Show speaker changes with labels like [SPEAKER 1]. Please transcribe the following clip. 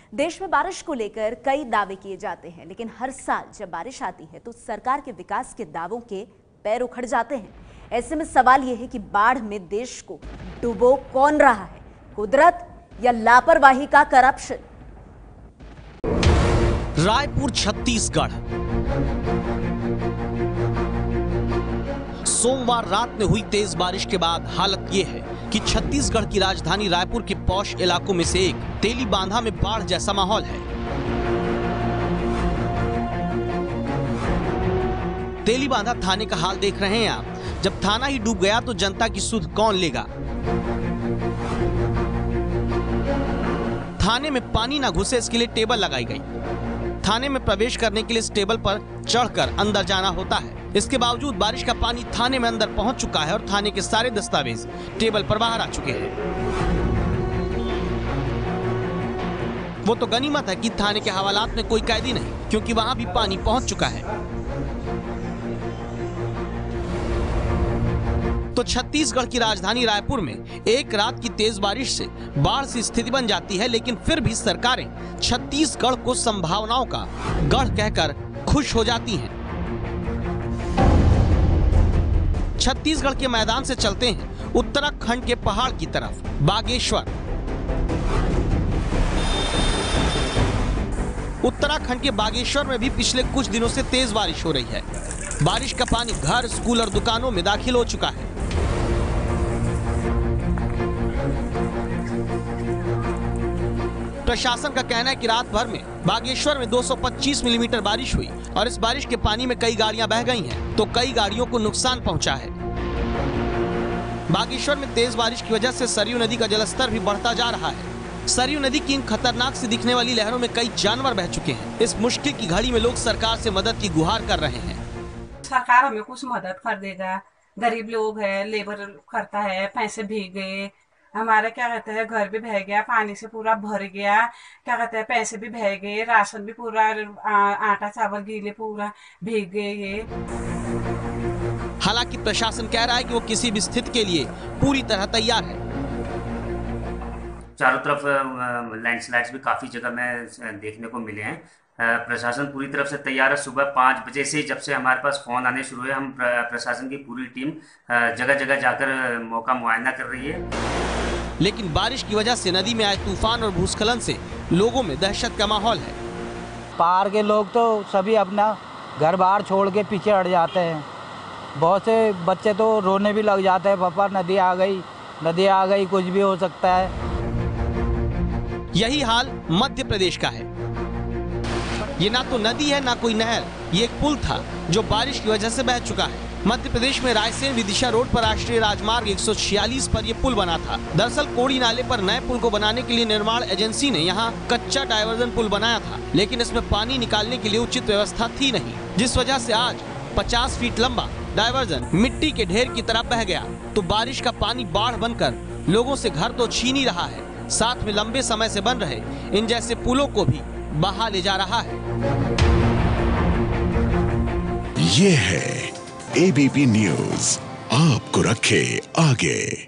[SPEAKER 1] देश में बारिश को लेकर कई दावे किए जाते हैं, लेकिन हर साल जब बारिश आती है तो सरकार के विकास के दावों के पैर उखड़ जाते हैं। ऐसे में सवाल यह है कि बाढ़ में देश को डुबो कौन रहा है, कुदरत या लापरवाही का करप्शन।
[SPEAKER 2] रायपुर छत्तीसगढ़। सोमवार रात में हुई तेज बारिश के बाद हालत यह है कि छत्तीसगढ़ की राजधानी रायपुर के पौष इलाकों में से एक तेलीबांधा में बाढ़ जैसा माहौल है। तेलीबांधा थाने का हाल देख रहे हैं आप। जब थाना ही डूब गया तो जनता की सुध कौन लेगा। थाने में पानी न घुसे इसके लिए टेबल लगाई गई। थाने में प्रवेश करने के लिए इस टेबल पर चढ़कर अंदर जाना होता है। इसके बावजूद बारिश का पानी थाने में अंदर पहुंच चुका है और थाने के सारे दस्तावेज टेबल पर बाहर आ चुके हैं। वो तो गनीमत है कि थाने के हवालात में कोई कैदी नहीं, क्योंकि वहां भी पानी पहुंच चुका है। तो छत्तीसगढ़ की राजधानी रायपुर में एक रात की तेज बारिश से बाढ़ की स्थिति बन जाती है, लेकिन फिर भी सरकारें छत्तीसगढ़ को संभावनाओं का गढ़ कहकर खुश हो जाती हैं। छत्तीसगढ़ के मैदान से चलते हैं उत्तराखंड के पहाड़ की तरफ, बागेश्वर। उत्तराखंड के बागेश्वर में भी पिछले कुछ दिनों से तेज बारिश हो रही है। बारिश का पानी घर, स्कूल और दुकानों में दाखिल हो चुका है। प्रशासन का कहना है कि रात भर में बागेश्वर में 225 मिलीमीटर बारिश हुई और इस बारिश के पानी में कई गाड़ियां बह गई हैं, तो कई गाड़ियों को नुकसान पहुंचा है। बागेश्वर में तेज बारिश की वजह से सरयू नदी का जलस्तर भी बढ़ता जा रहा है। सरयू नदी की इन खतरनाक से दिखने वाली लहरों में कई जानवर बह चुके हैं। इस मुश्किल की घड़ी में लोग सरकार से मदद की गुहार कर रहे हैं।
[SPEAKER 3] सरकार हमें कुछ मदद कर देगा। गरीब लोग है, लेबर करता है, पैसे भीग गए, हमारा क्या कहते हैं घर भी बह गया, पानी से पूरा भर गया, क्या कहते हैं पैसे भी बह गए, राशन भी पूरा आटा चावल गीले पूरा भीग गए।
[SPEAKER 2] हालांकि प्रशासन कह रहा है कि वो किसी भी स्थिति के लिए पूरी तरह तैयार है।
[SPEAKER 4] चारों तरफ लैंडस्लाइड्स भी काफी जगह में देखने को मिले हैं। प्रशासन पूरी तरफ से तैयार है। सुबह 5 बजे से जब से हमारे पास फोन आने शुरू हुए, हम प्रशासन की पूरी टीम जगह जगह जाकर मौका मुआयना कर रही है।
[SPEAKER 2] लेकिन बारिश की वजह से नदी में आए तूफान और भूस्खलन से लोगों में दहशत का माहौल है।
[SPEAKER 5] पहाड़ के लोग तो सभी अपना घर बाहर छोड़ के पीछे हट जाते हैं। बहुत से बच्चे तो रोने भी लग जाते हैं, पापा नदी आ गई, कुछ भी हो सकता है।
[SPEAKER 2] यही हाल मध्य प्रदेश का है। ये ना तो नदी है ना कोई नहर, ये एक पुल था जो बारिश की वजह से बह चुका है। मध्य प्रदेश में रायसेन विदिशा रोड पर राष्ट्रीय राजमार्ग 146 पर यह पुल बना था। दरअसल कोड़ी नाले पर नए पुल को बनाने के लिए निर्माण एजेंसी ने यहाँ कच्चा डायवर्जन पुल बनाया था, लेकिन इसमें पानी निकालने के लिए उचित व्यवस्था थी नहीं, जिस वजह से आज 50 फीट लंबा डायवर्जन मिट्टी के ढेर की तरह बह गया। तो बारिश का पानी बाढ़ बनकर लोगों से घर तो छीन ही रहा है, साथ में लंबे समय से बन रहे इन जैसे पुलों को भी बहा ले जा रहा है।
[SPEAKER 6] ये है ABP न्यूज़, आपको रखे आगे।